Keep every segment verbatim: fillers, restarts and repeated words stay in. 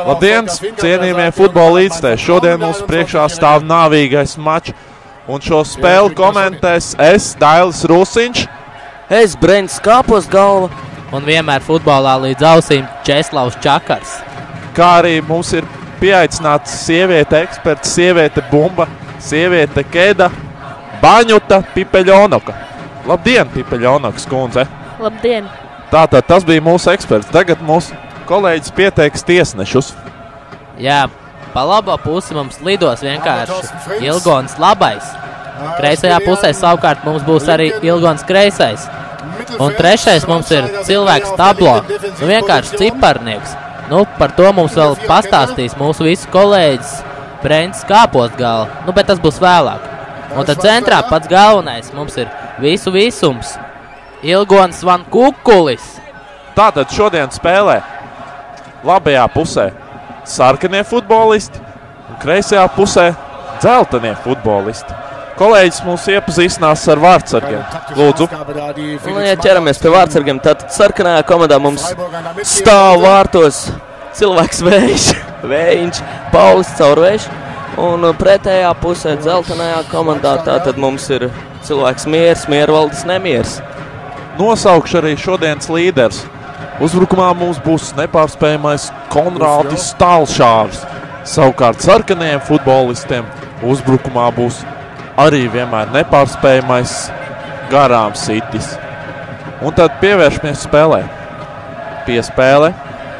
Labdien, cienījamie futbola līdzstēji. Šodien mums priekšā stāv nāvīgais mačs. Un šo spēli komentēs es, Dailis Rūsiņš. Es, Brents Kāpostgalva. Un vienmēr futbolā līdz ausīm Česlavs Čakars. Kā arī mums ir pieaicināts sieviete eksperts, sieviete Bumba, sieviete Keda, Baņuta Pipeļonoka. Labdien, Pipeļonokas kundze. Labdien. Tātad tas bija mūsu eksperts. Tagad mūsu kolēģis pieteiks tiesnešus. Jā, pa labo pusi mums lidos vienkārši Ilgons labais. Kreisajā pusē savukārt mums būs arī Ilgons kreisais. Un trešais mums ir cilvēks tablo. Nu vienkārši ciparnieks. Nu par to mums vēl pastāstīs mūsu visu kolēģis Brents Kāpostgalva. Nu bet tas būs vēlāk. Un tad centrā pats galvenais mums ir visu visums. Ilgons Van Kukulis. Tātad šodien spēlē labajā pusē sarkanie futbolisti un kreisajā pusē dzeltenie futbolisti. Kolēģis mums iepazīstinās ar vārdsargiem. Lūdzu. Nu, ja ķeramies pie vārdsargiem, tad sarkanajā komandā mums stāv vārtos cilvēks Vējš, Vējiņš, Paulis Caurvējš. Un pretējā pusē dzeltenajā komandā tātad mums ir cilvēks Miers, Miervaldis Nemiers. Nosaukšu arī šodienas līderis. Uzbrukumā mums būs nepārspējamais Konrādis Stālšārs. Savukārt sarkanajiem futbolistiem uzbrukumā būs arī vienmēr nepārspējamais Garām Sitis. Un tad pievēršamies spēlē. Piespēle.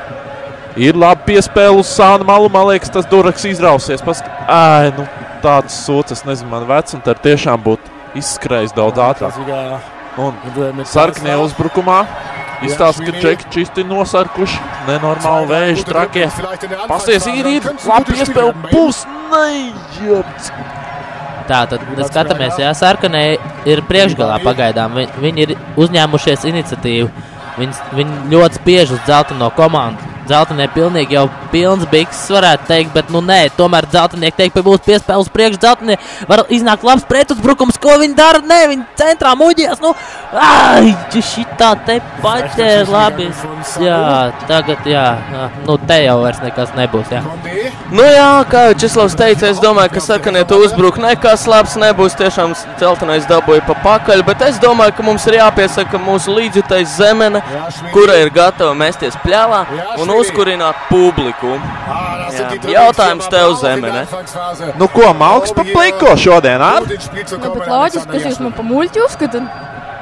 Ir labi piespēle uz sāna malu. Man liekas, tas duraks izrausies. Pask... Ai, nu tāds sūds, es nezinu, man vec, un tad tiešām būtu izskrējis daudz ātrāk. Un sarkanie uzbrukumā. Izstāsta, ka čeki čisti nosarkuši. Nenormāli vēži trakie. Pasies, ir, ir. Labi piespēle. Būs neģērbts. Tā, tad skatāmies, jā, sarkanie ir priekšgalā pagaidām. Vi, viņi ir uzņēmušies iniciatīvu. Viņi, viņi ļoti spiež uz dzelteno komandu. Dzeltenie pilnīgi jau pilns bikses varētu teikt, bet nu nē, tomēr dzeltenieki teikt, ka būs piespēle uz priekšu. Dzeltenie var iznākt labs pretuzbrukums, ko viņi dara? Nē, viņi centrā muģies, nu, ai, šitā te paķēra labi. Jā, tagad, jā, nu te jau vairs nekas nebūs, jā. Nu jā, kā jau Česlavs teica, es domāju, ka sarkanie tu uzbruk nekas labs nebūs, tiešām dzeltenais dabūja pa pakaļ, bet es domāju, ka mums ir jāpiesaka mūsu līdzjutais Zemene, kura ir gatava mesties pļāvā un uzkurināt publiku. Jā. Jautājums tev, Zemene. Nu ko, Mauks pa pliko šodien, ar? Nu, bet loģiski, kas jūs man pa muļķi uzskatāt?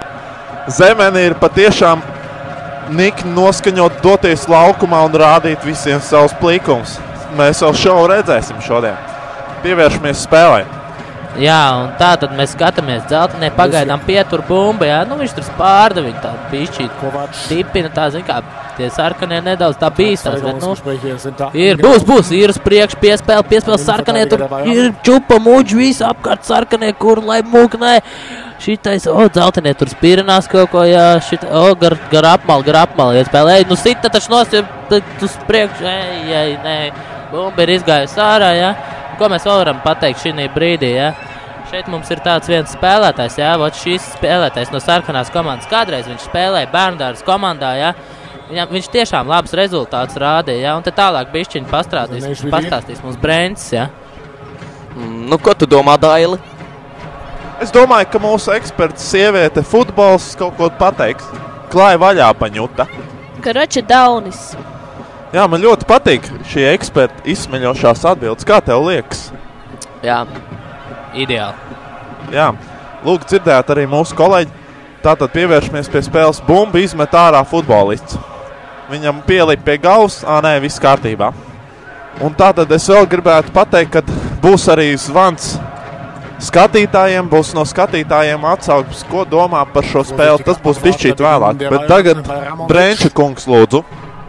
Zemene ir patiešām nikni noskaņot doties laukumā un rādīt visiem savus plīkums. Mēs vēl šovu redzēsim šodien. Pievēršamies spēlē. Jā, un tā tad mēs skatāmies dzeltenie pagaidām pietur bumba, jā, nu viņš tur spārda, viņi tā pišķīt tipina, tā zin kā, tie sarkanie nedaudz tā bīstās, bet nu, ir, būs, būs, ir uz priekšu piespēle, piespēle sarkanie, tur ir čupa muģi, visi apkārt sarkanie, kur lai mūknē. Šitais, o, dzeltenie tur spīrinās kaut ko, jā, šita, o, gar, gar apmali, gar apmali, iespēle, ej, nu sita taču nost, uz priekšu, ej, ej, nē, bumba ir izgājusi ārā, jā. Ko mēs vēl varam pateikt šī brīdī, jā? Šeit mums ir tāds viens spēlētājs, jā, vot šis spēlētājs no sarkanās komandas. Kādreiz viņš spēlēja bērndāras komandā, jā. Viņam, viņš tiešām labs rezultāts rādīja, jā, un te tālāk bišķiņi pastrādīs, pastāstīs mums Brents, jā. Mm, nu, ko tu domā, Daili? Es domāju, ka mūsu eksperts sieviete futbols kaut ko pateiks. Klāja vaļā, Paņuta. Karača Daunis. Jā, man ļoti patīk šie eksperti izsmeļošās atbildes. Kā tev liekas? Jā. Ideāli. Jā. Lūk, dzirdēt arī mūsu kolēģi. Tātad pievēršamies pie spēles. Bumba izmet ārā futbolists. Viņam pielip pie galvas. Ā, nē, viss kārtībā. Un tātad es vēl gribētu pateikt, ka būs arī zvans skatītājiem. Būs no skatītājiem atsauksmes, ko domā par šo spēli. Tas būs bišķīt vēlāk. Bet tagad Brenča kungs, lūdzu.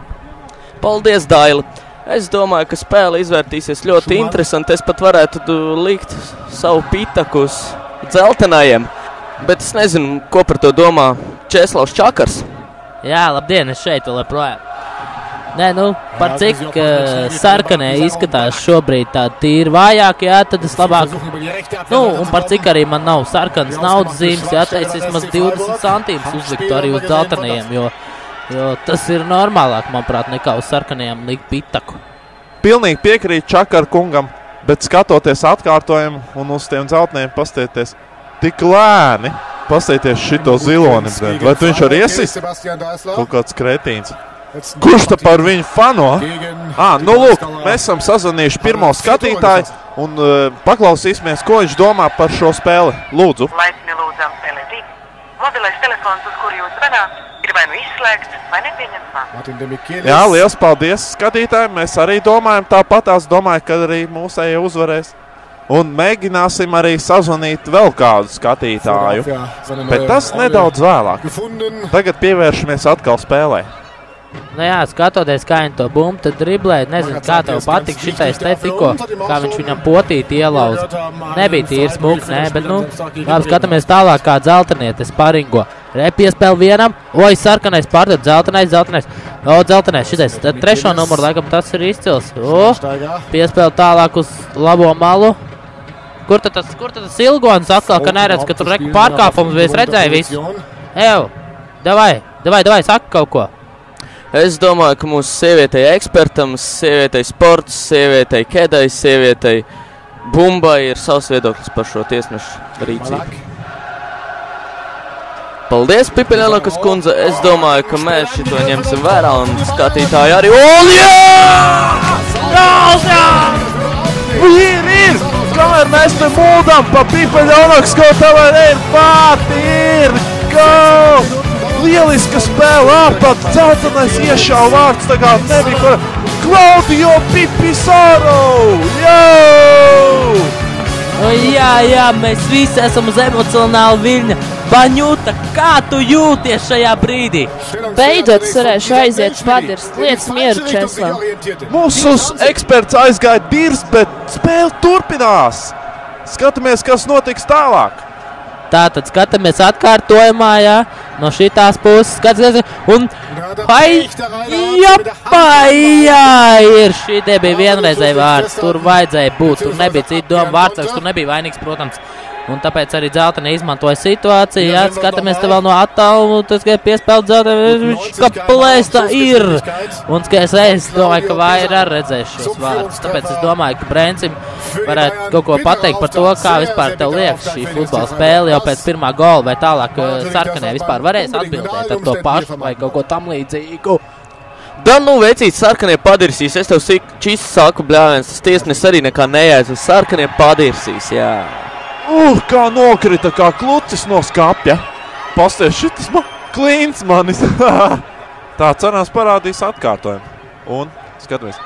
Paldies, Daili. Es domāju, ka spēle izvērtīsies ļoti interesanti. Es pat varētu likt savu pitaku uz dzeltenajiem. Bet es nezinu, ko par to domā Česlavs Čakars. Jā, labdien, es šeit vēl joprojām. Nē, nu, par cik uh, sarkanē izskatās šobrīd tā tīri vājāk, jā, tad es labāk, nu, un par cik arī man nav sarkanas naudas zīmes, jā, teicis vismaz divdesmit centīmus uzliktu arī uz dzeltenajiem, jo, jo tas ir normālāk, manuprāt, nekā uz sarkanajiem likt pitaku. pilnīgi piekrīt Čakar kungam, bet skatoties atkārtojumu un uz tiem dzelteniem pastieties tik lēni, pastieties šito ziloni, bet vai tu viņš var iesist? Kaut kāds kretīns. Kurš ta par viņu fano? Ā, nu lūk, mēs esam sazvanījuši pirmo skatītāju un uh, paklausīsimies, ko viņš domā par šo spēli. Lūdzu. Laipni lūdzam spēlē divi. Mobilais telefons, uz kuru jūs zvanāt, ir vai nu izslēgts, vai nepieņemts. Jā, liels paldies skatītājiem. Mēs arī domājam tāpatās. Domāju, ka arī mūsējie uzvarēs. Un mēģināsim arī sazvanīt vēl kādu skatītāju. Bet tas nedaudz vēlāk. Tagad pievēršamies atkal spēlē. Nu jā, skatoties, kā viņi to bumbu tad driblēja, nezinu, kā tev patika šitais te tikko, kā viņš viņam potīt ielauza. Nebija tīri smuki, nē, bet nu, labi, skatāmies tālāk, kā dzeltenieti sparingo. Re, piespēl vienam, oi, sarkanais pārdod, dzeltenais, dzeltenais, o, dzeltenais, šitais, tad trešo numuru, laikam, tas ir izcils. O, piespēl tālāk uz labo malu. Kur tad tas, kur tad tas ilgons atkal, ka neredz, ka tur reku pārkāpums, vai es redzēju visu? Ew, davai, davai, davai, saka kaut ko. Es domāju, ka mūsu sievietei ekspertam, sievietei sports, sievietei kedai, sievietei bumbai ir savs viedoklis par šo tiesnešu rīcību. Paldies, Pipiļanukas kundze. Es domāju, ka mēs šito ņemsim vērā un skatītāji arī. Un jā! Gals, jā! Ir, ir! Kamēr mēs te mūdam pa Pipiļanukas, ko tavai ir pat, ir! Gals! Lieliska spēle ārpat, dzeltenais iešāva vārds, tā kā nebija par Klaudio Pipisaro! Jau! O, jā, jā, mēs visi esam uz emocionālu viļņa. Baņuta, kā tu jūties šajā brīdī? Beidzot, es varēšu aiziet padirst. Lietas mieru, Česlav. Mūsu eksperts aizgāja dirs, bet spēle turpinās. Skatāmies, kas notiks tālāk. Tātad skatāmies atkārtojumā, jā, no šitās puses, skatāmies, un, hai, japā, jā, ir, šī te bija vienreizēja vārds, tur vajadzēja būt, tur nebija cita doma vārds, tur nebija vainīgs, protams, un tāpēc arī dzelteni izmantoja situāciju, jā, skatāmies te vēl no attālumu, tas, ka piespēl dzelteni, ka plēsta ir, un, ka es, es domāju, ka vairāk arī redzēšu šos vārdus, tāpēc es domāju, ka Brencim varētu kaut ko pateikt par to, kā vispār tev liekas šī futbola spēle jau pēc pirmā gola, vai tālāk sarkanē vispār varēs atbildēt ar to pašu vai kaut ko tam līdzīgu. Dan, nu, veicīt, sarkanie padirsīs, es tev čisi saku, bļāviens, tas tiesnes arī nekā nejēdz, uz sarkanie padirsīs, jā. Uh, kā nokrita, kā klucis no skapja. Pasties, šitas man klīns manis. Tā cerās parādīs atkārtojumu. Un, skatāmies.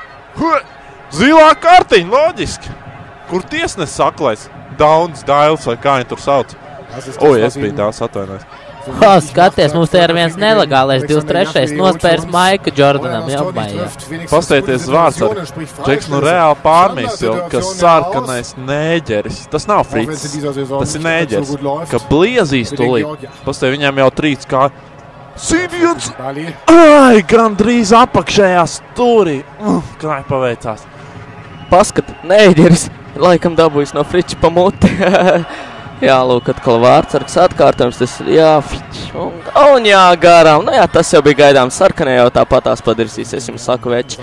Zilā kartiņa, loģiski. Kur tiesnes saklais? Dauns, Dails vai kā viņi tur sauc. Oi, es biju tās atvainojis. O, skaties, mums te ir viens nelegālais divdesmit trešais nospērs Maika Jordanam, jāpmājā. Pastieties vārds ar Džeks nu reāli pārmīs, jo, ka sarkanais nēģeris, tas nav Frits, tas ir nēģeris, ka bliezīs tulīt. Pastie viņam jau trīc kā Sidiens, ai, gandrīz apakšējā stūrī, uh, kā paveicās. Paskat, nēģeris, laikam dabūjis no Friča pa muti. Jā, lūk, atkal vārdsargs atkārtojums, tas, jā, fič, un, un jā, garām, nu jā, tas jau bija gaidām, sarkanē jau tāpatās padirsīs, es jums saku, veči.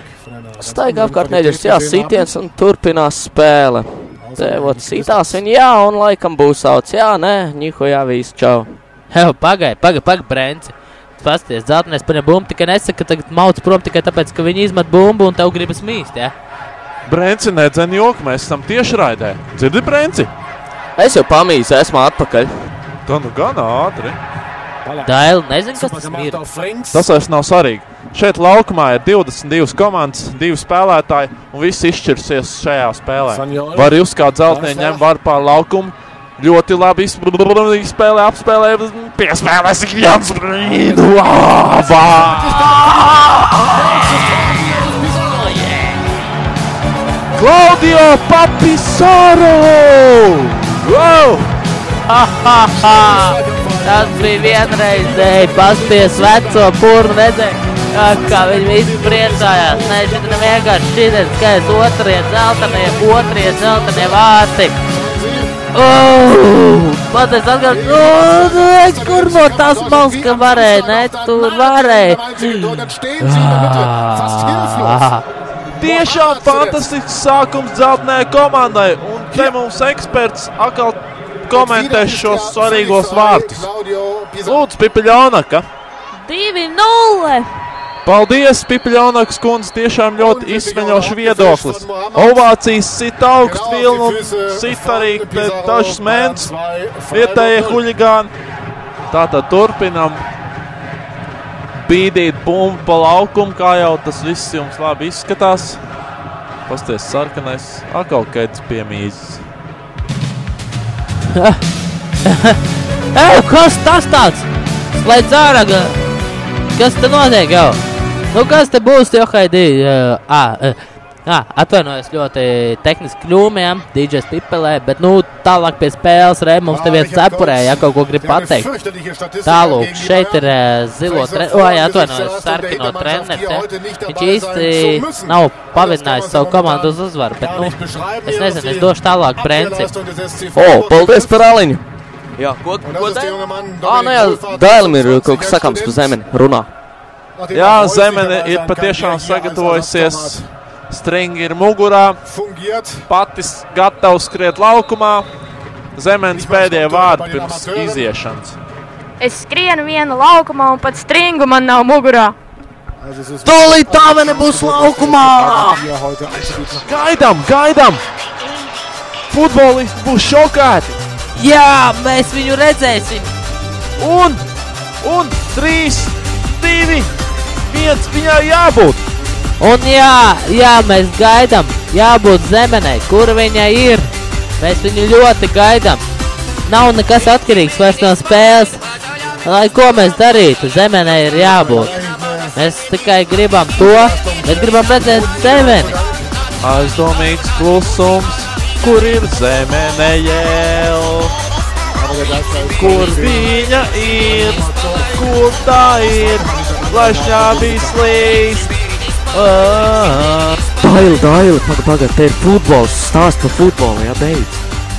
Staigā apkārt neģers, jā, sitiens un turpinās spēle. Te, vot, sitās viņi, jā, un laikam būs sauc, jā, nē, ņiho, jā, visu, čau. Hev, pagai, pagai, pagai, Brenci. Pasties, dzeltenais paņem bumbu, tikai nesaka, ka tagad mauc prom tikai tāpēc, ka viņi izmet bumbu un tev gribas mīst, jā? Brenci nedzen joku, mēs esam tieši raidē. Dzirdi, Brenci? Es jau pamīzu, esmu atpakaļ. Tā nu gan ātri. Daili, nezinu, kas tas ir. Tas vairs nav svarīgi. Šeit laukumā ir divdesmit divas komandas, divi spēlētāji, un viss izšķirsies šajā spēlē. Var jūs kā dzeltnie ņem var pār laukumu. Ļoti labi izspēlē, apspēlē, piespēlēs ik viens brīdu. Klaudio Pipisaro! Wow! Ha, ha, ha! Tas bija vienreizēji, pasties veco purnu, redzēji, kā, kā viņi visi priecājās. Nē, šitā vienkārši šitien skais otrie dzeltenie, otrie dzeltenie vārti. Oh! Pasties atkārt, oh, nē, kur no tās malas, ka varēja, nē, tur varēja. Ah! Tiešām fantastisks sākums dzeltenē komandai. Un te mums eksperts atkal komentēs šos svarīgos vārtus. Lūdzu, Pipiļonaka. divi nulle. Paldies, Pipiļonakas kundze, tiešām ļoti izsmeļošs viedoklis. Ovācijas sit augst vilnu, sit arī dažs mēnts, vietējie huļigāni. Tātad turpinam bīdīt bumbu pa laukumu, kā jau tas viss jums labi izskatās. Pasties sarkanais, atkal kāds piemīzis. Eju, kas tas tāds? Slēdz ārā, kas te notiek jau? Nu, kas te būs, Johaidī? Ā, ā, atvainojos ļoti tehniski kļūmiem, D Js Pipelē, bet, nu, tālāk pie spēles, re, mums te viens cepurēja, ja kaut ko grib pateikt. Tālūk, šeit ir zilo treneri, o, jā, atvainojos, sarkino treneri, viņš īsti nav pavidinājis savu komandu uz uzvaru, bet, nu, es nezinu, es došu tālāk Brenci. O, paldies par Aliņu. Jā, ko, ko Dēlim? Ā, nu jā, Dēlim ir kaut kas sakāms par Zemeni, runā. Jā, Zemene ir patiešām sagatavojusies, stringi ir mugurā, patis gatavs skriet laukumā, Zemenes pēdējie vārdi pirms iziešanas. Es skrienu vienu laukumā un pat stringu man nav mugurā. Tūlīt Tāvene būs laukumā! Gaidām, gaidām! Futbolisti būs šokēti! Jā, mēs viņu redzēsim! Un, un, trīs, divi, viens, viņai jābūt! Un jā, jā, mēs gaidām, jābūt Zemenei, kur viņa ir. Mēs viņu ļoti gaidām. Nav nekas atkarīgs vairs no spēles. Lai ko mēs darītu, Zemenei ir jābūt. Mēs tikai gribam to, mēs gribam redzēt Zemeni. Aizdomīgs klusums, kur ir Zemene jēl? Kur viņa ir, kur tā ir, lai šņābīs līst. Daili, Daili, paga, paga, te ir futbols, stāst par futbolu, jā, beidz.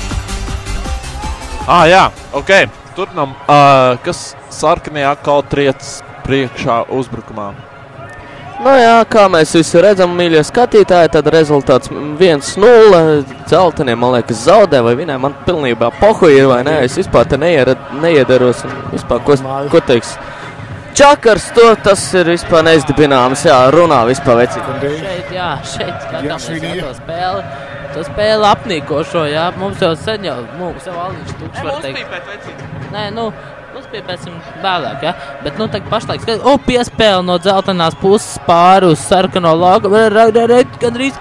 Ā, jā, ok, turpinam, uh, kas sarkanie atkal triec priekšā uzbrukumā. Nu jā, kā mēs visi redzam, mīļie skatītāji, tad rezultāts viens nulle, dzelteniem, man liekas, zaudē vai vinē, man pilnībā pohu ir vai nē, es vispār te neiedaros un vispār, ko, ko teiks. Čakars, to tas ir vispār neizdibināms, jā, runā vispār vecīgi. Šeit, jā, šeit skatāmies to spēli, to spēli apnīkošo, jā, mums jau sen jau, mums jau Aliņš tukš var teikt. Nē, nu, mums bija pēc tam vēlāk, ja? Bet, nu, tagad pašlaik skatīt, o, piespēle no dzeltenās puses pāri uz sarkano lauku, gandrīz.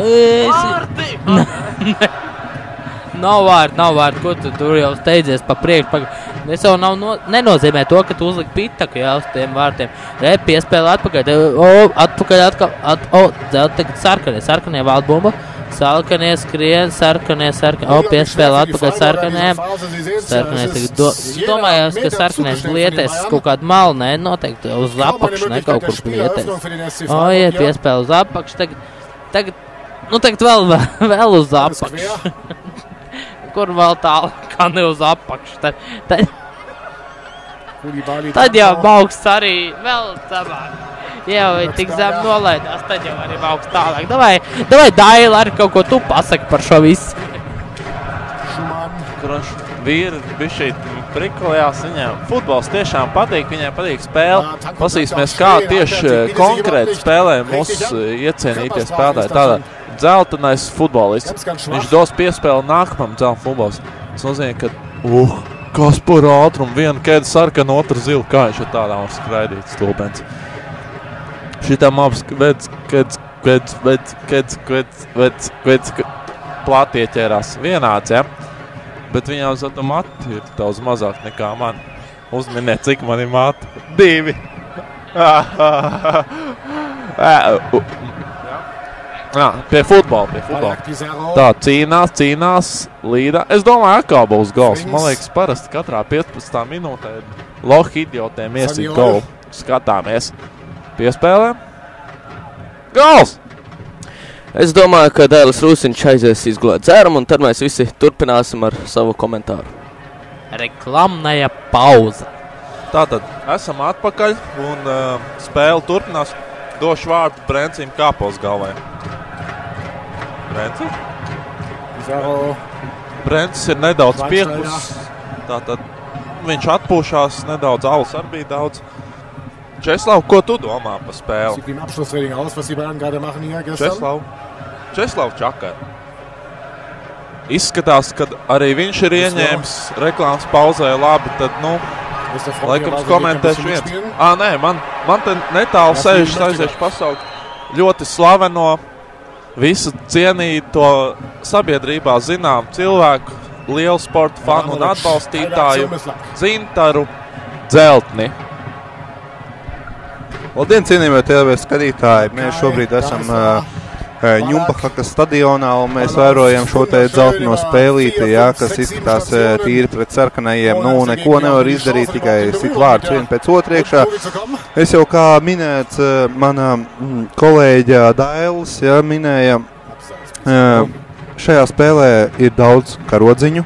Vārti! Nav vārti, nav vārti, ko tu tur jau steidzies pa priekšu. Es jau nav no, nenozīmē to, ka tu uzlik pitaku, jā, uz tiem vārtiem. Re, piespēle atpakaļ, o, atpakaļ atkal, at, o, dzelt, tagad sarkanie, sarkanie valdbumba. Sarkanie skrien, sarkanie, sarkanie, o, piespēle atpakaļ sarkaniem. Sarkanie tagad do, domājās, ka sarkanies blietēs kaut kādu malu, ne, noteikti uz apakšu, ne, kaut kur blietēs. O, iet, piespēle uz apakšu, tagad, tagad, nu, tagad vēl, vēl uz apakšu. Kur vēl tālāk, kā ne uz apakšu. Tad, tad, tad jau augsts arī vēl zemāk. Jau tik zem nolaidās, tad jau arī augsts tālāk. Davai, davai Daila arī kaut ko tu pasaki par šo visu. Kurš vīri bišķīt prikolējās viņām. Futbols tiešām patīk, viņai patīk spēle. Pasīsimies, kā tieši konkrēti spēlē mūsu iecienīties spēlētāji. Tādā dzeltenais futbolists. Viņš dos piespēli nākamam dzelten futbols. Tas nozīmē, ka, uh, kas par ātrumu, viena kēda sarkana, otra zila, kā viņš ir tādā var skraidīt stulbens. Šitām abas veds, kēds, kēds, veds, kēds, kēds, veds, kēds, plāti ieķērās vienāds, ja? Bet viņām zato mati ir daudz mazāk nekā man. Uzminiet, cik man ir mati. Divi. Jā, pie futbola, pie futbola. Tā, cīnās, cīnās, līdā. Es domāju, kā būs gols. Man liekas, parasti katrā piecpadsmitā minūtē lohi idiotiem iesīt golu. Skatāmies. Piespēlē. Gols! Es domāju, ka Dēlis Rūsiņš aizies izgulēt dzērumu, un tad mēs visi turpināsim ar savu komentāru. Reklamnaja pauza. Tātad, esam atpakaļ, un uh, spēle turpinās. došu vārdu Brencim Kāpos galvai. Brenci? Brencis ir nedaudz piekus. Tātad viņš atpūšās nedaudz, alus arī bija daudz. Česlav, ko tu domā par spēli? Česlav, Česlav Čakar. Izskatās, ka arī viņš ir ieņēmis reklāmas pauzē labi, tad, nu, laikam komentēšu viens. Ā, nē, man, man te netālu sēžas aiziešu pasaukt ļoti slaveno, visu cienīto sabiedrībā zinām cilvēku, lielu sporta fanu un atbalstītāju Zintaru Dzeltni. Labdien, cienījamie T V skatītāji! Mēs šobrīd esam uh, Ņumbahakas stadionā un mēs vērojam šo te dzelteno spēlīti, jā, kas izskatās uh, tīri pret sarkanajiem. Nu, neko nevar izdarīt, tikai sit vārdus vien pēc otru iekšā. Es jau kā minēts, uh, mana mm, kolēģa Dailis, jā, minēja, uh, šajā spēlē ir daudz karodziņu,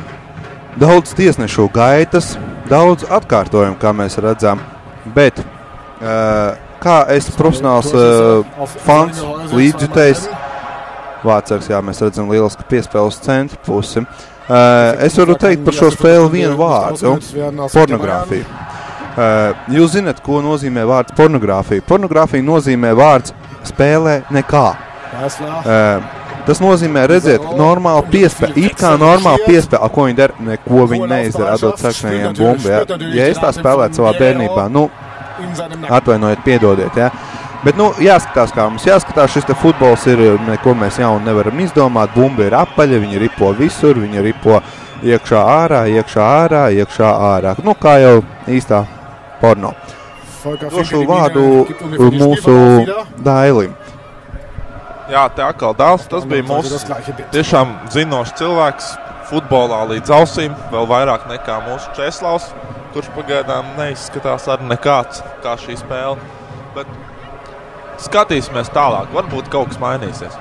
daudz tiesnešu gaitas, daudz atkārtojumu, kā mēs redzam, bet Uh, kā es profesionāls uh, fans, līdzjutējs, Vācers, jā, mēs redzam lielisku piespēles centru pusi. Uh, es varu teikt par šo spēli vienu vārdu – pornogrāfija. Uh, jūs zināt, ko nozīmē vārds pornogrāfija? Pornogrāfija nozīmē vārds spēlē nekā. Uh, tas nozīmē redzēt normāli piespēli, it kā normāli piespēli, ko viņi dara, neko viņi neizdara, atdot sarkanajiem bumbu. Ja, ja es tā spēlētu savā bērnībā, nu, atvainojiet, piedodiet, ja. Bet, nu, jāskatās, kā mums jāskatās, šis te futbols ir, neko mēs jaunu nevaram izdomāt, bumba ir apaļa, viņi ripo visur, viņi ripo iekšā ārā, iekšā ārā, iekšā ārā. Nu, kā jau īstā porno. Došu vārdu mūsu Dailim. Jā, te atkal dāls, tas bija mūsu tiešām zinošs cilvēks futbolā līdz ausīm, vēl vairāk nekā mūsu Česlavs, kurš pagaidām neizskatās arī nekāds kā šī spēle. Bet skatīsimies tālāk, varbūt kaut kas mainīsies.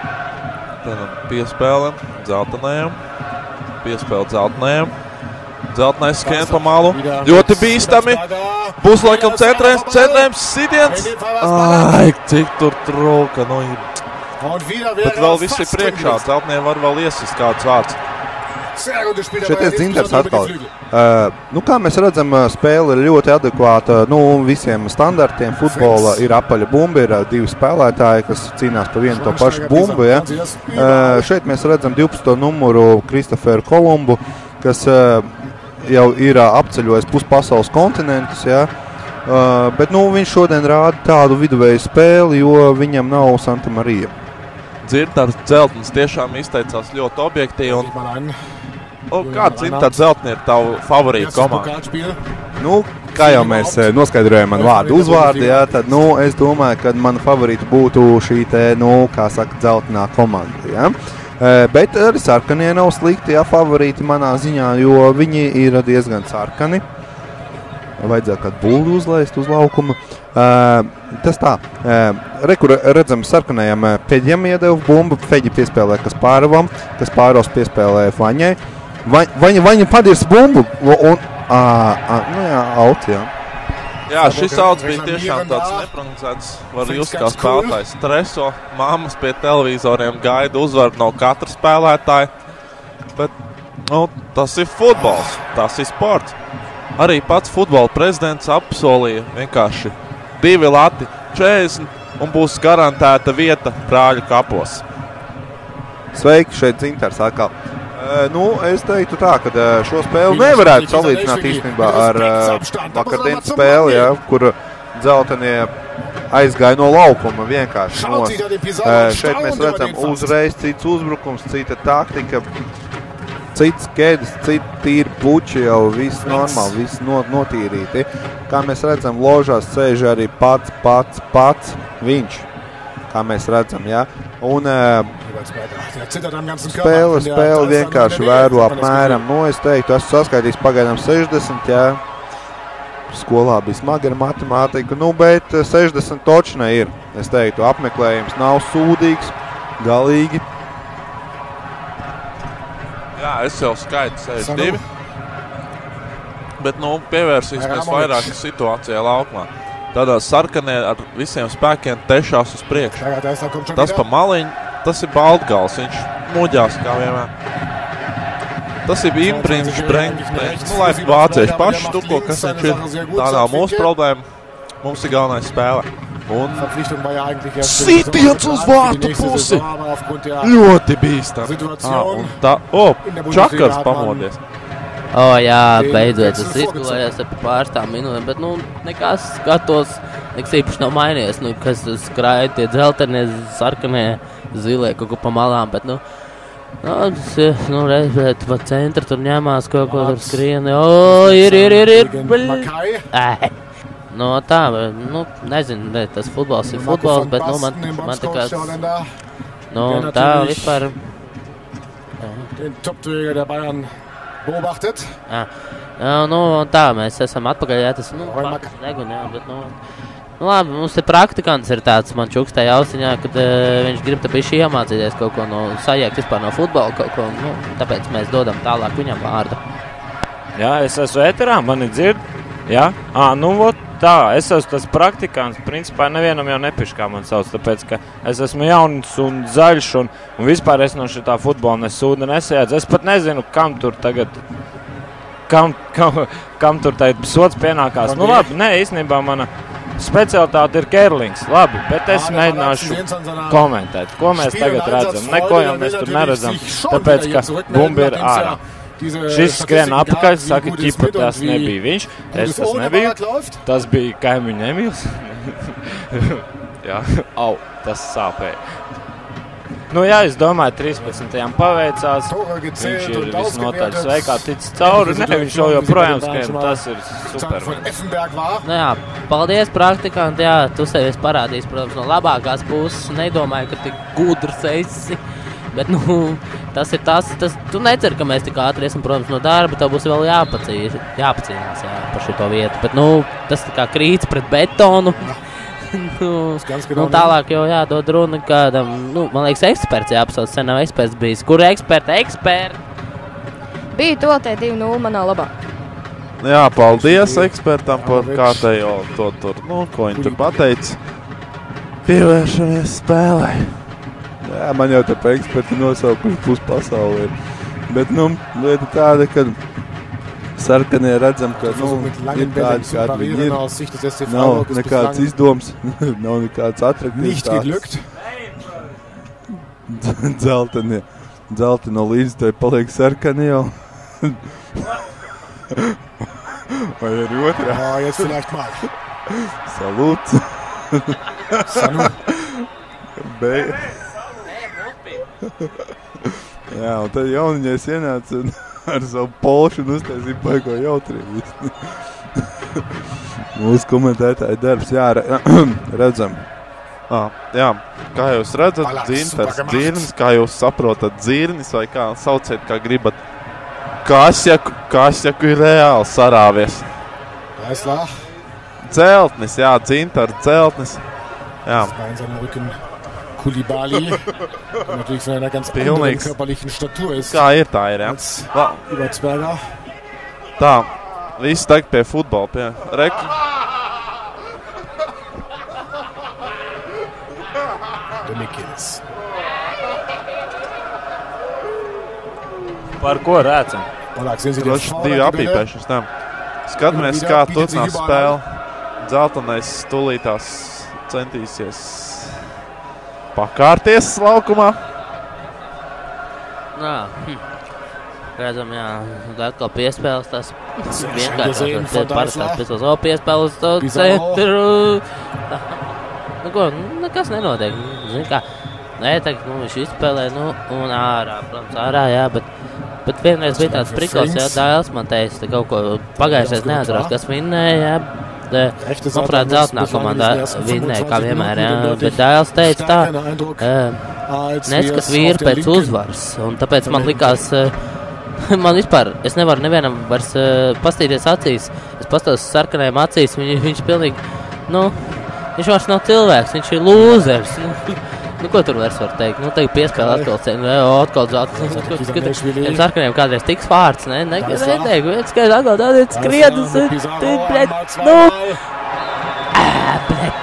Tad piespēle dzeltenajam, piespēle dzeltenajam. Dzeltenais skrien pa malu, ļoti bīstami. Būs laikam centrējums, centrējums sitiens. Ai, cik tur trūka, nu ir. Bet vēl viss ir priekšā, dzelteniem var vēl iesist kāds vārds. Šeit ir Dzintars atkal. Uh, nu, kā mēs redzam, spēle ir ļoti adekvāta nu, visiem standartiem. Futbola ir apaļa bumba, ir divi spēlētāji, kas cīnās pa vienu to pašu bumbu. Ja? Uh, šeit mēs redzam divpadsmito numuru Kristoferu Kolumbu, kas uh, jau ir uh, apceļojis puspasaules kontinentus. Ja? Uh, bet nu, viņš šodien rāda tādu viduvēju spēli, jo viņam nav Santa Marija. Dzintars Dzeltnis tiešām izteicās ļoti objektīvi. Un... O, kāds Dzintars Dzeltnis ir tavu favorītu komanda? Nu, kā jau mēs noskaidrojam man vārdu uzvārdu, jā, tad, nu, es domāju, ka mana favorīta būtu šī te, nu, kā saka, dzeltenā komanda, jā. Bet arī sarkanie nav slikti, jā, favorīti manā ziņā, jo viņi ir diezgan sarkani. Vajadzētu kādu buldu uzlaist uz laukuma. Uh, tas tā, uh, rekur redzam sarkanajam Feģiem iedeva bumbu, Feģi piespēlē Kaspārovam, Kaspārovs piespēlē Vaņai. Vaņa, Vaņa padirs bumbu un, ā, ā, nu jā, out, jā. Jā, šis auts bija tiešām tāds neprognozēts, var just kā spēlētājs streso, mammas pie televizoriem gaida uzvaru no katra spēlētāja, bet, nu, tas ir futbols, tas ir sports. Arī pats futbola prezidents apsolīja vienkārši divi lati, četrdesmit un būs garantēta vieta Brāļu kapos. Sveiki, šeit Dzintars atkal. Uh, nu, es teiktu tā, ka uh, šo spēli nevarētu salīdzināt īstenībā ar uh, vakardienas spēli, ja, kur dzeltenie aizgāja no laukuma vienkārši nost. Uh, šeit mēs redzam uzreiz cits uzbrukums, cita taktika. Cits ķēdes, citi tīri puči, jau viss normāli, viss not, notīrīti. Kā mēs redzam, ložās sēž arī pats, pats, pats viņš, kā mēs redzam, jā. Un uh, spēle, spēle vienkārši vēro apmēram, nu, es teiktu, esmu saskaitījis pagaidām sešdesmit, jā. Skolā bija smaga ar matemātiku, nu, bet sešdesmit točne ir, es teiktu, apmeklējums nav sūdīgs, galīgi. Jā, es jau skaitu sešdesmit divi, bet, nu, pievērsīsimies vairāk situācijai laukumā. tādā sarkanē ar visiem spēkiem tešās uz priekšu. Tas pa maliņu, tas ir Baltgals, viņš muģās kā vienmēr. Tas ir imprints, brengts, nu, lai vācieši paši tuko, kas viņš ir. Tā nav mūsu problēma, mums ir galvenais spēlē. Un sitiens uz vārtu pusi, ļoti bīstam. Ah, un tā, o, Čakars pamodies. O, jā, beidzot, tas izgulējās ar pārstām minūtēm, bet, nu, nekas skatos, nekas īpaši nav mainījies, nu, kas skrāja tie dzeltenie, sarkanie, zilie, kaut ko pa malām, bet, nu, nu, tas ir, nu, reizēt, pa centra tur ņemās, kaut ko tur skrieni, o, ir, ir, ir, ir, ai. Nu, tā, nu, nezinu, ne, tas futbols ir futbols, bet, nu, man, man tikās, nu, tā vispār. Den Topträger der Bayern beobachtet. Jā, nu, tā, mēs esam atpakaļ, jā, tas, nu, faktiski negun, jā, bet, nu, nu, labi, mums te praktikants ir tāds, man čukstēja austiņā, kad uh, viņš grib te bišķi iemācīties kaut ko, no, sajēgt vispār no futbola kaut ko, nu, tāpēc mēs dodam tālāk viņam vārdu. Jā, es esmu ēterā, mani dzird, jā, ā, nu, vot, tā, es esmu tas praktikants, principā nevienam jau nepiš, kā man sauc, tāpēc, ka es esmu jauns un zaļš, un, un vispār es no šitā futbola nesūda nesajādz. Es pat nezinu, kam tur tagad, kam, kam, kam tur tagad sots pienākās. Nu labi, nē, īstenībā mana specialitāte ir kerlings, labi, bet es mēģināšu komentēt, ko mēs tagad redzam. Neko jau mēs tur neredzam, tāpēc, ka bumba ir ārā. Šis skrien apakaļ, saka, ķipa, tas nebija viņš, es tas nebiju, tas bija kaimiņu Emīls. Jā, au, tas sāpēja. Nu jā, es domāju, trīspadsmitajam paveicās, viņš ir visnotaļ sveikā ticis cauri, ne, viņš jau joprojām skrien, tas ir supermens. Nu jā, paldies, praktikanti, jā, tu sevi esi parādījis, protams, no labākās puses, nedomāju, ka tik gudrs esi. Bet, nu, tas ir tas, tas, tu necer, ka mēs tik ātri esam, protams, no darba, tev būs vēl jāpacīs, jāpacīnās, jā, par šito vietu. Bet, nu, tas tā kā krīts pret betonu. nu, nu, tālāk jau jādod runa kādam, nu, man liekas, eksperts jāpasauc, sen nav eksperts bijis. Kur eksperti? Eksperti! Bija to te divi nulle manā labā. Jā, paldies ekspertam par kārtējo to tur, nu, ko viņi tur pateica. Pievēršamies spēlē. Jā, man jau tā pa eksperti nosaukuši pus pasaulē. Bet, nu, lieta tāda, ka sarkanie redzam, ka, nu, ir tādi, kādi viņi ir. Nav nekāds izdoms, nav nekāds atraktīvs. Dzeltenie, dzelteno līdzi tai paliek sarkanie jau. Vai ir otrā? Jā, jetzt vielleicht mal. Salūts. Sanu. Beig. Jā, un tad jauniņais ienāca ar savu polšu un uztaisīja baigo jautrību. Mūsu komentētāji darbs, jā, redzam. Ah, jā, kā jūs redzat, Dzintars Dzirnis, kā jūs saprotat Dzirnis vai kā sauciet, kā gribat. Kasjaku, Kasjaku ir reāli sarāvies. Dzeltnis, jā, Dzintars Dzeltnis. Jā. Koulibaly, der natürlich von einer ganz anderen körperlichen Statur ist. Kā ir, tā ir, jā. Übertsberger. Tā, viss tagad pie futbola, pie Reku. Demikins. Par ko rēcam? Droši divi apīpēšanas tam. Skatāmies, kā turpinās spēle. Dzeltenais stulītās centīsies pakārties laukumā. Jā, hm. Redzam, jā, atkal piespēles tās vienkāršās, parastās piespēles, o piespēles to centru. Nu ko, nekas nenotiek, zini kā, nē, tagad, nu, viņš izspēlē, nu, un ārā, protams, ārā, jā, bet, bet vienreiz bija tāds prikals, jā, Dāls man teica, te kaut ko pagājušais neatcerās, kas vinnēja, jā. Manuprāt, dzeltenā komandā vinnēja, kā vienmēr, jā, bet Dāls teica tā, neskat vīri pēc uzvaras, un tāpēc man likās, man vispār, es nevaru nevienam vairs pastīties acīs, es pastos sarkanajām acīs, viņš, viņš pilnīgi, nu, viņš vairs nav cilvēks, viņš ir lūzers, nu, nu, ko tur vairs var teikt, nu, tagad piespēlē atkal cenu, atkal dzeltenās, tiem sarkanajiem kādreiz tiks vārds, ne, ne, neteik, viens skaidrs atkal tādiet skriedus, tu pret, nu,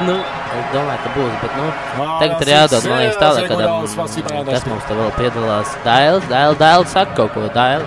nu, es domāju, ka būs, bet, nu, tagad ir jādod, man liekas, tālāk, kad, kas mums te vēl piedalās. Dailis, Dailis, Dailis saka kaut ko, Dailis.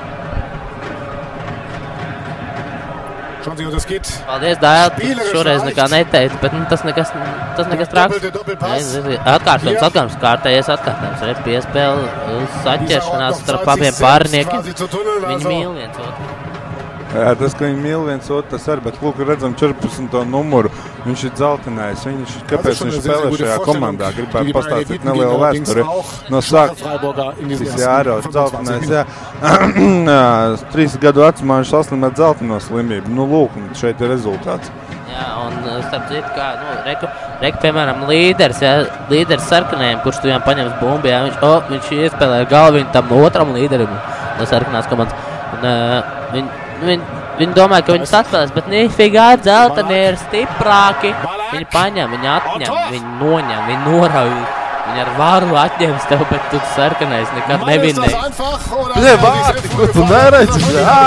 Paldies, Dailis, šoreiz nekā neteicu, bet, nu, tas nekas, tas nekas traks. Atkārtojums, atkārtojums, kārtējies atkārtojums, ir piespēle saķeršanās starp abiem pārniekiem. Viņi mīl viens otru. Jā, tas, ka viņi mīl viens otru, tas arī, bet, lūk, redzam četrpadsmito numuru. Viņš ir dzeltenājis. Viņš, kāpēc viņš spēlē šajā komandā? Gribētu pastāstīt nelielu vēsturi. No sāk, tas jārauc, dzeltenājis, jā. Trīs gadu vecumā viņš saslimē dzelteno slimību. Nu, lūk, šeit ir rezultāts. Jā, un starp citu, kā, nu, reku, reku, piemēram, līderis, jā, līderis sarkanējiem, kurš tu viņam paņems bumbi, jā, viņš, o, viņš iespēlē galviņu tam otram līderim no sarkanās komandas. Un, uh, viņ, Viņi, viņi domāja, ka viņus atspēlēs, bet nifigā dzeltenie ir stiprāki. Viņi paņem, viņi atņem, viņi noņem, viņi norauj. Viņi ar varu atņems tev, bet tu sarkanais nekad nevinēji. Bļē, vārti, ko tu neredzi?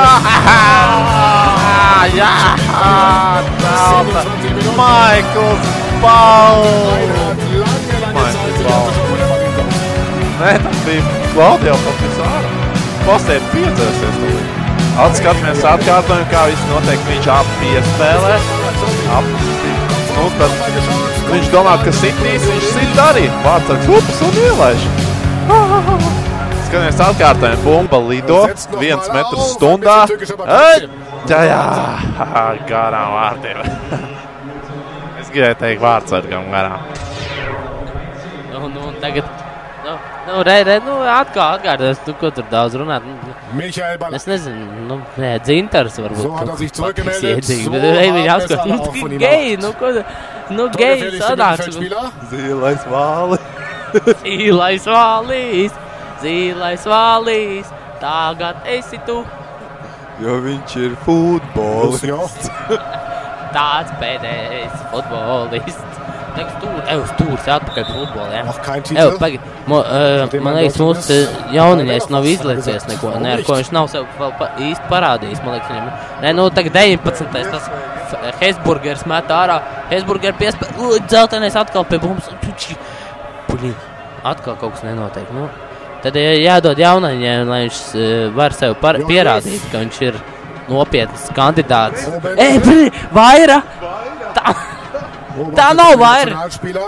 Jā, tāda. Maikls Pauls. Maikls Pauls. Nē, tas bija Klaudija Papisāra. Pasēt piedzēsies to. Atskatāmies atkārtojumu, kā viss notiek. Viņš appiespēlē. Ap, nu, tad viņš domā, ka sitīs, viņš sit arī. Vārtsargs ups un ielaiž. Skatāmies atkārtojumu. Bumba lido. Viens metrs stundā. Ej! Jā, jā. Garām vārtiem. Es gribēju teikt vārtsargam garām. Nu, nu, tagad... Nu, re, re, nu, atkal atgādās, tu, ko tur daudz runāt. Es nezinu, nu, nē, Dzintars varbūt patīs iedzīgs, bet ej, viņi apskot, nu, tik geji, nu, ko, nu, geji sanāks. Zīlais vāli. Zīlais vālīs, zīlais vālīs, tagad esi tu. Jo viņš ir futbolists. Tāds pēdējais futbolists. Tagad stūr, ev, stūrs atpakaļ futbolu, jā. Ev, pagad, mo, uh, man liekas, mūsu jauniņais nav izliecies neko, ne, ar ko viņš nav sev vēl pa, īsti parādījis, man liekas, viņam. Nē, nu, tagad deviņpadsmitais tas Hesburgers met ārā, Hesburger piespēl, u, dzeltenais atkal pie bumbas, puļī, atkal kaut kas nenotiek, nu. Tad jādod jauniņai, lai viņš uh, var sev par, pierādīt, ka viņš ir nopietns kandidāts. Ej, brī, Vaira! Tā! Tā nav vaira.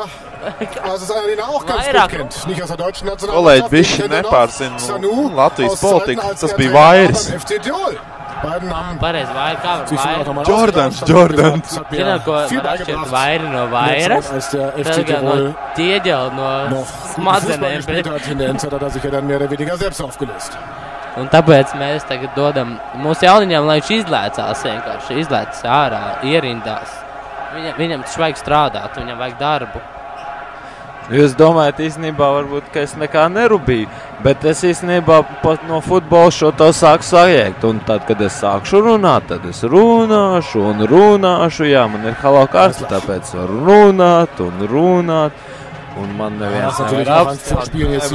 Vairāk. Kolēģi bišķi nepārsina Latvijas politiku. Tas bija Vairis. Pareizi, Vaira. Kā var Vaira? Jordans, Jordans. Zināt, ko var atšķirt Vaira no Vairas? Tagad no ķieģela, no smadzenēm. Un tāpēc mēs tagad dodam mūsu jauniņām, lai viņš izlēcās vienkārši. Izlēcās ārā, ierindās. Viņam, viņam tas vajag strādāt, viņam vajag darbu. Jūs domājat, īstenībā varbūt, ka es nekā nerubīju, bet es īstenībā pat no futbola šo to sāku sajēgt. Un tad, kad es sākšu runāt, tad es runāšu un runāšu. Jā, man ir halo karsta, tāpēc varu runāt un runāt. Un man neviens nevar apstāt.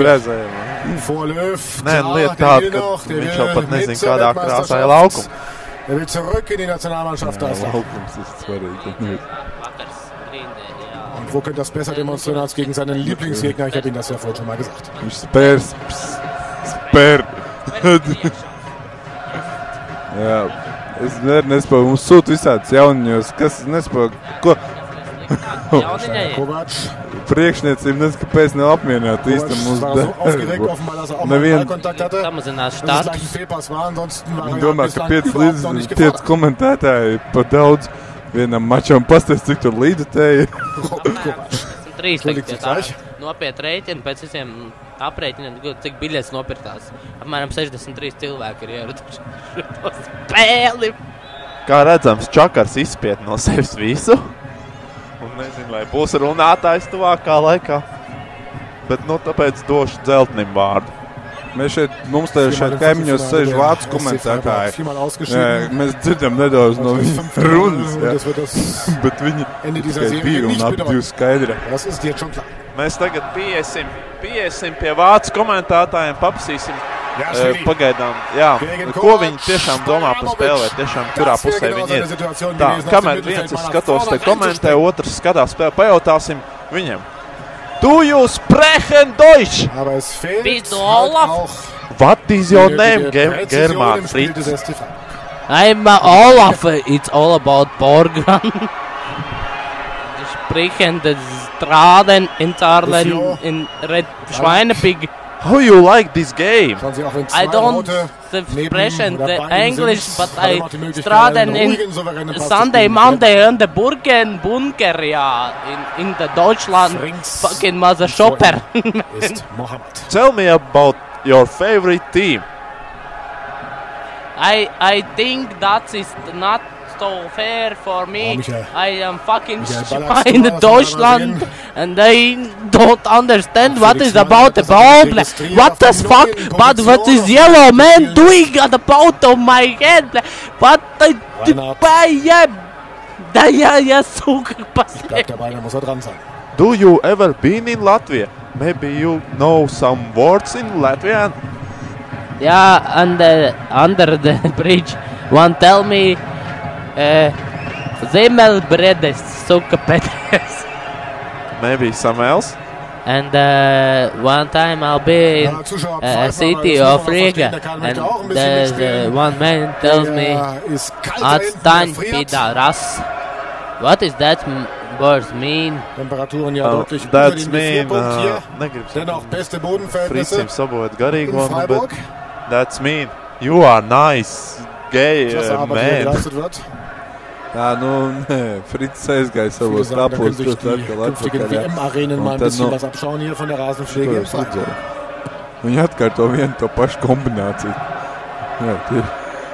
Nē, lieta tāda, ka viņš jau pat nezin, kādā krāsā ir laukums. Er will zurück in die Nationalmannschaft. Da ist er. Und wo könnte das besser demonstrieren als gegen seinen Lieblingsgegner? Ich habe Ihnen das ja vorhin schon mal gesagt. Spēr, spēr. Jā, es nespēju. Mums sūt visāds jauniņos. Kas nespēju? Ko? Jauniņai? Priekšniecība nezinu, kāpēc nav apmierināta īsti mums darbu. Nevien... Samazinās štātu. Viņi domā, ka pieci, līdz, pieci komentētāji pa daudz vienam mačam pastāst, cik tur līdzutēji. Trīs likt pie tā. Nopiet rēķini pēc visiem aprēķiniem, cik biļetes nopirktās. Apmēram sešdesmit trīs cilvēki ir ieraduši šo spēli. Kā redzams, Čakars izspied no sevis visu. Un nezinu, vai būs runātājs tuvākā laikā. Bet, nu, tāpēc došu dzeltnim vārdu. Mēs šeit, mums te šeit kaimiņos sēž vācu komentētāji. Mēs dzirdam nedaudz no viņa runas, jā. Bet viņi tikai bija un ap divi skaidri. Mēs tagad pieiesim, pieiesim pie vācu komentētājiem, paprasīsim, uh, pagaidām, jā, ko viņi tiešām domā par spēli, vai tiešām kurā pusē viņi ir. Tā, kamēr viens es skatos te komentē, otrs skatās spēli, pajautāsim viņiem. Do you sprechen Deutsch? Bist du Olaf? What is your name, German Fritz? I'm uh, Olaf. It's all about Borgan. Sprechen the Straden in Zarlen in Red Schweinepig. How you like this game? I don't sprechen the English, but I Straden in Sunday, Monday and the Burgen Bunker, yeah, in, in the Deutschland fucking mother shopper. Tell me about your favorite team. I I think that is not so fair for me. I am fucking in Deutschland and I don't understand what is about the ball. What the fuck? But what is yellow man doing at the bout of my head? What the Do you ever been in Latvia? Maybe you know some words in Latvian? Yeah, under under the bridge. One tell me, uh, Zemelbredes Sukapetes. Maybe some else? And uh, one time I'll be in uh, city of Riga, and there's uh, one man tells me, "Atstaň pidaras." What is that m- word mean? Oh, that's mean. Uh, Negribu Fricim sabot garīgo, nu, bet that's mean. You are nice, gay uh, man. Jā, nu, nē, Frits aizgāja savos tapos, tur atkal atpakaļ. Un tad, nu, šikos redzēja. Viņi atkārto vienu to pašu kombināciju. Jā, tie.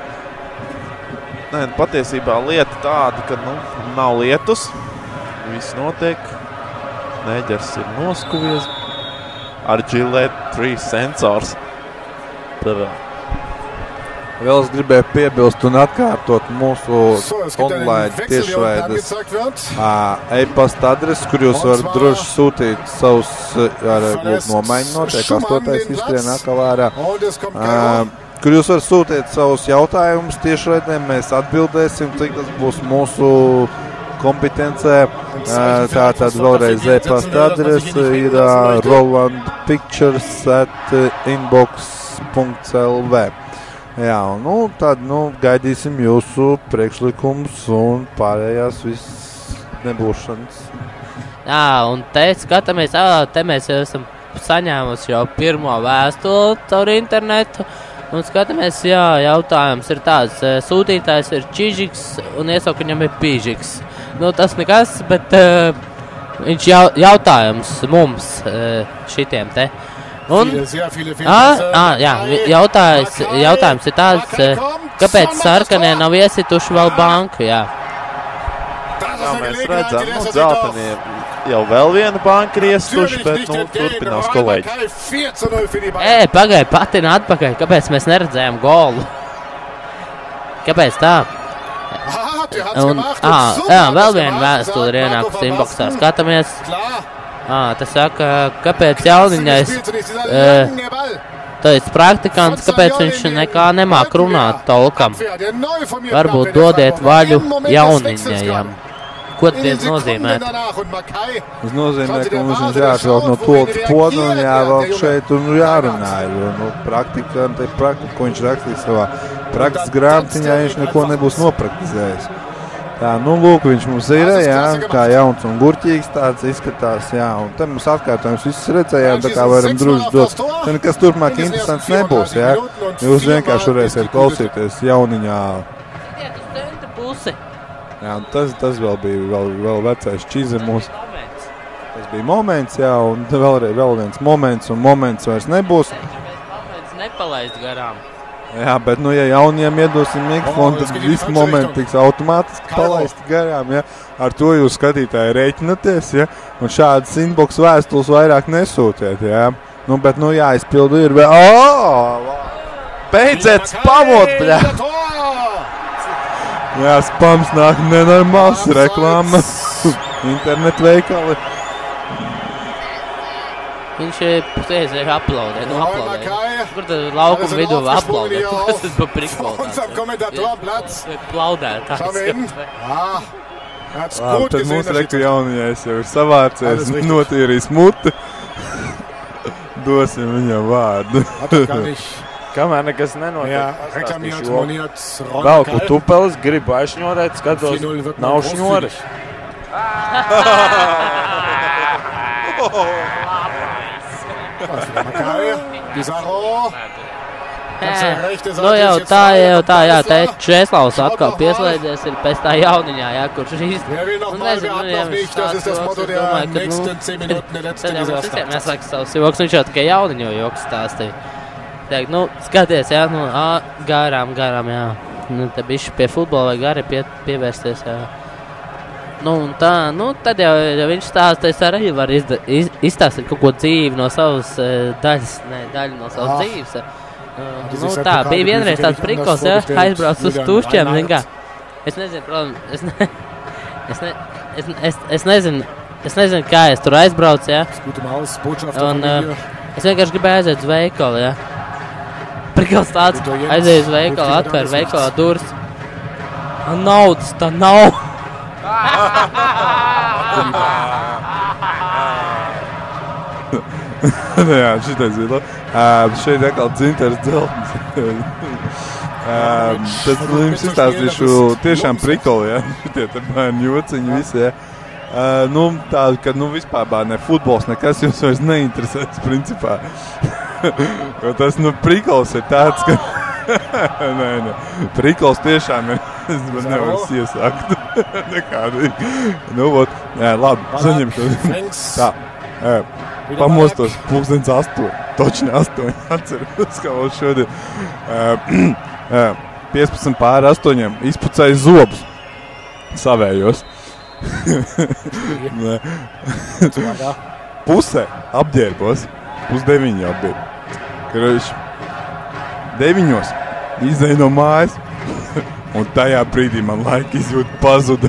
Nē, patiesībā lieta tāda, ka, nu, nav lietus. Viss notiek. Neģers ir noskuvies. Ar Gillette trīs sensors. Tad, vēl es gribēju piebilst un atkārtot mūsu online tiešraides e-pasta adresi, kur jūs varat droši sūtīt savus ar nomaiņu notiek astotais izskrienā kalārā, kur jūs varat sūtīt savus jautājumus tiešraidēm, mēs atbildēsim, cik tas būs mūsu kompetencē. Tātad vēlreiz e-pasta adrese ir rolandpictures at inbox punkts l v. Jā, nu, tad, nu, gaidīsim jūsu priekšlikumus un pārējās viss nebūšanas. Jā, un te skatāmies, ā, te mēs jau esam saņēmusi jau pirmo vēstuli caur internetu, un skatāmies, jā, jautājums ir tāds, sūtītājs ir Čižiks, un iesauka viņam ir Pīžiks. Nu, tas nekas, bet uh, viņš jau, jautājums mums uh, šitiem te. Un, ā, ā, jā, jautājums, jautājums ir tāds, kāpēc sarkanie nav iesituši vēl banku, jā. Jā, mēs redzam, nu, dzeltenie jau vēl viena banka ir iesituši, bet, nu, turpinās kolēģi. Ē, pagai, patina atpakaļ, kāpēc mēs neredzējām golu? Kāpēc tā? Un, ā, jā, vēl viena vēstule ir ienākusi inboxā, skatāmies. Ah, tas saka, kāpēc jauniņais, uh, tas praktikants, kāpēc viņš nekā nemāk runāt tolkam. Varbūt dodiet vaļu jauniņajam. Ko tas nozīmē? Tas nozīmē, ka mums viņš jāatvelk no toltas poda un jāvelk šeit un jārunā. Jo, nu, praktikantai praktika, ko viņš rakstīs savā praktikas grāmatiņā, viņš neko nebūs nopraktizējis. Jā, nu, lūk, viņš mums ir, jā, kā jauns un gurķīgs tāds izskatās, jā, un te mums atkārtojums visus redzējām, tā kā varam druži dot. Te nekas turpmāk interesants nebūs, jā. Jūs vienkārši varēsiet klausīties jauniņā. Jā, un tas, tas vēl bija vēl, vēl vecais Čizemos. Tas bija moments, jā, un vēl, vēl viens moments, un moments vairs nebūs. Moments nepalaist garām. Jā, bet, nu, ja jauniem iedosim mikrofonu, tad visi momenti tiks automātiski palaisti garām, ja. Ar to jūs skatītāji rēķinaties, ja. Un šādas inbox vēstules vairāk nesūtiet, ja. Nu, bet, nu, jāizpildu ir vēl... Oh! Beidziet spamot, bļā! Jā, spams nāk nenormāls, reklāma, internetu veikali. Viņš ir uploadē, nu uploadē. kur tad laukuma vidū aplaudē? Kas tas pa prikolu? Unserem Kommentatorplatz. Plaudēt. Schauen wir hin. Ah, er hat's Labi, gut tad gesehen. mūsu der reku jaunajais jau ir savārcies, Alles richtig. notīrīs muti. Dosim viņam vārdu. Hat er gar nicht Kamēr nekas nenotiek. mehr pastāstīšu reklamiert, joku. moniert. Velku Ron tupeles, gribu aizšņorēt, skatos, vier null wird man nav šņori. großzügig. Was wieder Makai? Pizarro. Ganz an rechte Seite Nu jau ist jetzt tā, Freier, jau tā, jā, kommt te Ballester. Česlavs Schaut atkal noch mal. pieslēdzies ir pēc tā jauniņā, jā, kurš īsti. Wer will noch Nu, mal, nezinu, wer hat nu, ja noch viņš nicht? Das ist das tāds Motto joks, der es domāju, ka, nu, nächsten zehn Minuten der letzten Tad jau dieser mums visiem Start. jāsaka savs joks, viņš jau tikai jauniņo joks stāstīja. Teikt, nu, skaties, jā, nu, ā, garām, garām, jā. Nu, te bišķi pie futbola vai gari pie, pievērsties, jā. Nu, un tā, nu, tad jau, ja viņš stāsta, es arī varu izda, iz, izstāstīt kaut ko dzīvi no savas uh, daļas, ne, daļu no savas Ah. dzīves. Uh, Tas nu, ir tā, Pokali bija vienreiz sicherlich tāds prikals, anders jā, vorgestellt. aizbrauc uz Julian Tušķiem, zin kā. Reinhardt. Es nezinu, protams, es, ne, es, ne, es, es, es nezinu, es nezinu, kā es tur aizbraucu, jā. Ist gut im Haus, Botschafter Un, Familie. uh, es vienkārši gribēju aiziet uz veikalu, jā. Prikals tāds, Guter Jens, aizēju uz veikalu, gut atvēru gedankt, veikalā durvis. Un naudas tā nav. Jā, šitais ir labi. Uh, šeit atkal dzintars dzeltnis. uh, tas jums izstāstīšu tiešām prikoli, ja? Šitie te bērni jociņi visi, ja? Uh, nu, tā, ka, nu, vispār bērni, futbols nekas jūs vairs neinteresēs, principā. Jo tas, nu, prikols ir tāds, ka... nē, nē, prikols tiešām ir, es man nevaru iesākt. Nekādīgi. Nu, vot, jā, labi, saņem to. Tā, jā, pamostos pulkstens astoņi, točni astoņi, atceros, kā vēl šodien. Uh, jā, piecpadsmit pāri astoņiem, izpucēju zobus savējos. Pusē apģērbos, pusdeviņi apģērbi. Karoši, deviņos izēju no mājas, un tajā brīdī man laika izjūta pazuda.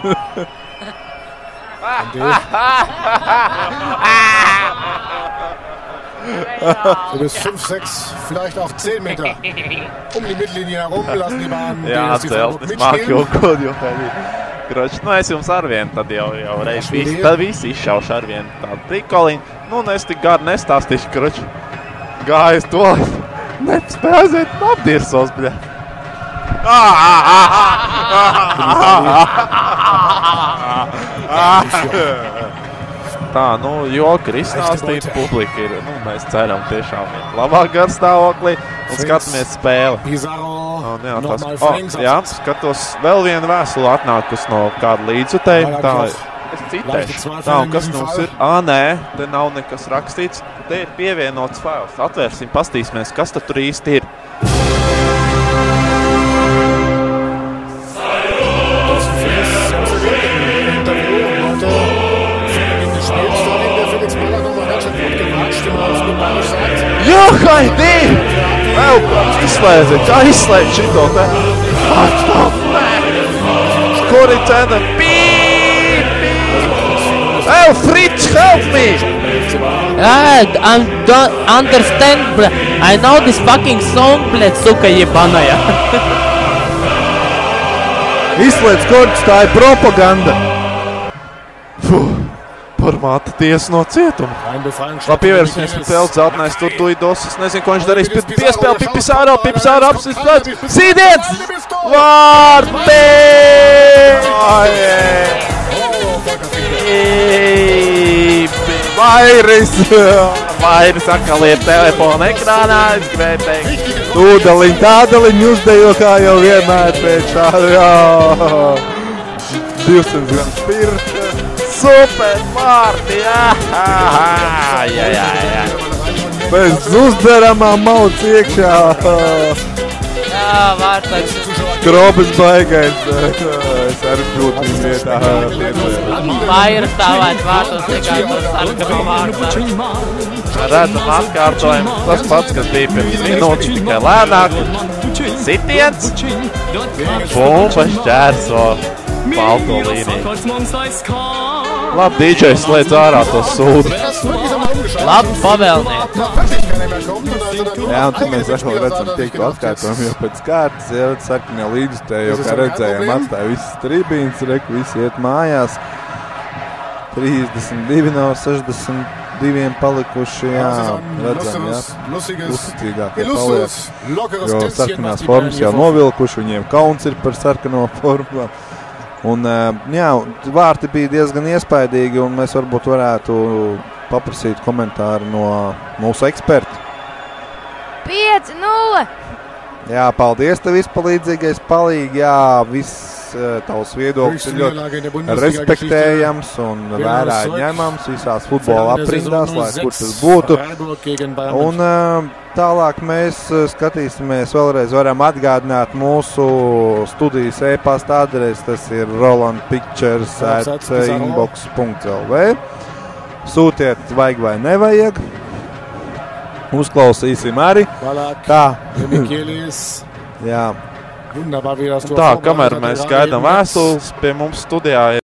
So bis fünf, sechs, vielleicht auch zehn Meter um die Mittellinie herum lassen die Bahn Jā, den S G Freiburg Zeltnis māk mitspielen. jokot, jo arī. Kroč, nu es jums ar vienu tad jau, jau reiz visi, tad visi izšaušu ar vienu tādu prikoliņu. Nu, un es tik gadu nestāstīšu, kroč. Gāju to, nespēju aiziet un apdirsos, bļa. Tā, nu, joki ir izstāstīti, publika ir, nu, mēs ceram tiešām ir labāk garstāvoklī un skatāmies spēli. Pizarro, Un, jā, tas, nochmal oh, Franks. jā, skatos, vēl viena vēstule atnākus no kāda līdzutēja. Tā, es citēšu. Tā, un kas mums ir? Ā, nē, te nav nekas rakstīts. Te ir pievienots fails. Atvērsim, pastīsimies, kas tad tur īsti ir. Jā, Haidī! Vēl kāds izslēdzi, kā izslēdz šito te. What the fuck? Kur ir cena? Pīp, pīp! Ew, Fritz, help me! I don't understand, bля. I know this fucking song, blядь, suka jebanaja. Izslēdz korķis, tā ir propaganda. Fuh, par māta tiesu no cietuma. Labi, pievērsimies pie Pelts, zeltnais tur tuidos. Es nezinu, ko viņš darīs. Piespēl, Pipisāro, Pipisāro, apsist, Sīdiens! Vārti! Vairis! Vairis atkal ir telefona ekrānā. Es gribēju teikt. Tūdaliņ, tādaliņ uzdejo, kā jau vienmēr pēc tādu, jā. divsimt gan pirkta. Super vārti, jā. Jā, jā, jā. Pēc uzderamā mauc iekšā. Jā, vārtaks. Krobis baigais. Es arī būtu viņa vietā. piecēju. Vaira stāvēt vārtos tikai par sarkanu vārtā. Redzam atkārtojumu. Tas pats, kas bija pirms minūtes, tikai lēnāk. Sitiens. Bumba šķērso balto līniju. Labi, D J slēdz ārā to sūdu. Labs pavēlnieks. Jā, un tad mēs atkal redzam piekto atkārtojumu jau pēc kārtas. Jā, sarkanie līdzjutēji jau, kā redzējām, atstāja visas tribīnas, reku, visi iet mājās. trīsdesmit divi no sešdesmit diviem palikuši, jā, redzam, jā, uzticīgākie paliek, jo sarkanās formas jau novilkuši, viņiem kauns ir par sarkano formu. Un, jā, vārti bija diezgan iespaidīgi, un mēs varbūt varētu paprasīt komentāru no mūsu eksperta. pieci nulle! Jā, paldies tev vispalīdzīgais palīgi, jā, viss tavs viedoklis ir ļoti respektējams un vērā ņemams visās futbola aprindās, lai kur tas būtu. Un tālāk mēs skatīsimies, vēlreiz varam atgādināt mūsu studijas e-pasta adresi, tas ir roland pictures at inbox punkt l v. Sūtiet, vajag vai nevajag. Uzklausīsim arī. Tā. Jā. Tā, kamēr mēs gaidām vēstules, pie mums studijā ir